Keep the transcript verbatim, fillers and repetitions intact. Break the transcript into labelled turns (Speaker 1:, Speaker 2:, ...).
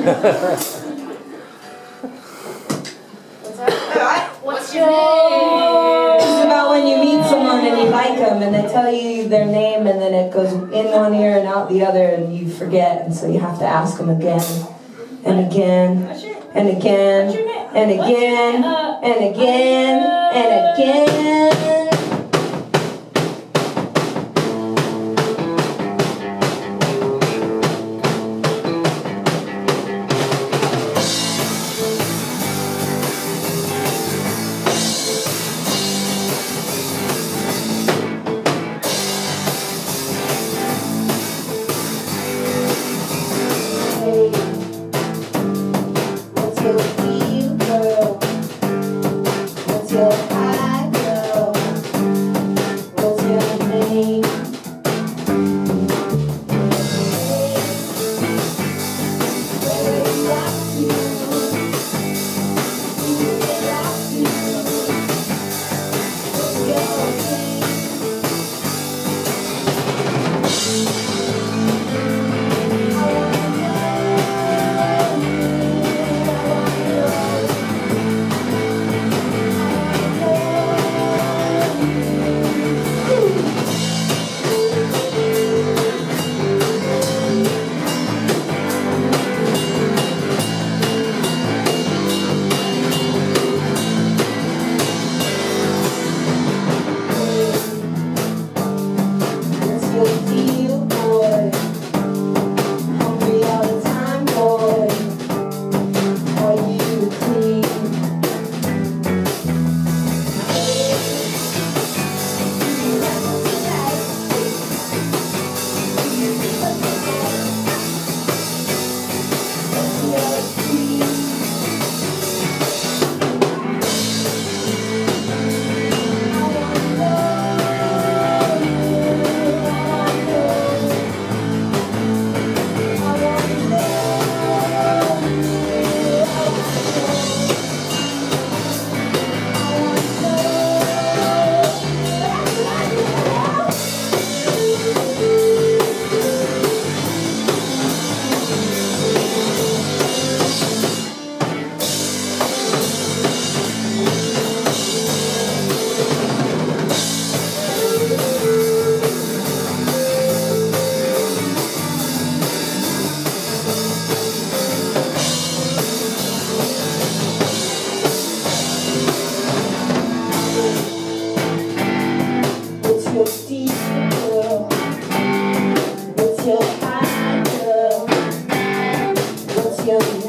Speaker 1: What's your name?
Speaker 2: It's about when you meet someone and you like them and they tell you their name and then it goes in one ear and out the other and you forget, and so you have to ask them again and again and again and again and again and again. What's your deal, girl? What's your high, girl? What's your name? Where are you off to? You get off to. What's your name? What's your deep girl? What's your high girl? What's your